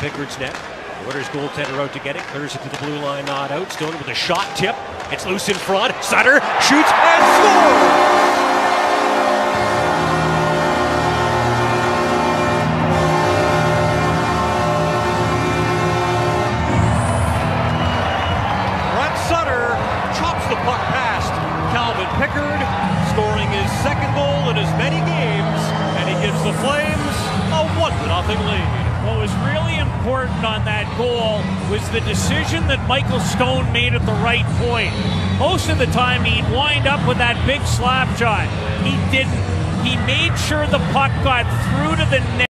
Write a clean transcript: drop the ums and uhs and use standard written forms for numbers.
Pickard's net. Oilers goaltender out to get it, clears it to the blue line, not out. Stone with a shot tip. It's loose in front. Sutter shoots and scores! Sutter chops the puck past Calvin Pickard, scoring his second goal in as many games, and he gives the Flames a 1-0 lead. What was really important on that goal was the decision that Michael Stone made at the right point. Most of the time he'd wind up with that big slap shot. He didn't. He made sure the puck got through to the net.